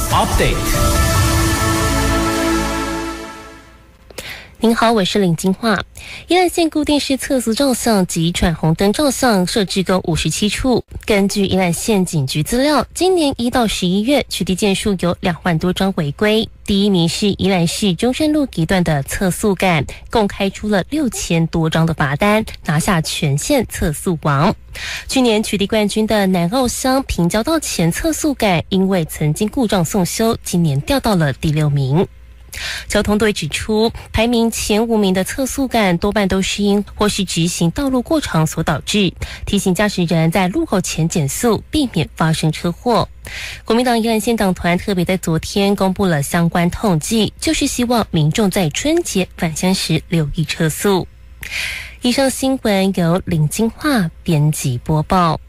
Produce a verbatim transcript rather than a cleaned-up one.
Update。 您好，我是林金华。宜兰县固定式测速照相及闯红灯照相设置共五十七处。根据宜兰县警局资料，今年一到十一月，取缔件数有两万多桩违规。第一名是宜兰市中山路一段的测速杆，共开出了六千多张的罚单，拿下全县测速王。去年取缔冠军的南澳乡平交道前测速杆，因为曾经故障送修，今年掉到了第六名。交通队指出，排名前五名的测速杆多半都是因或是直行道路过长所导致，提醒驾驶人在路口前减速，避免发生车祸。国民党宜兰县党团特别在昨天公布了相关统计，就是希望民众在春节返乡时留意车速。以上新闻由林金华编辑播报。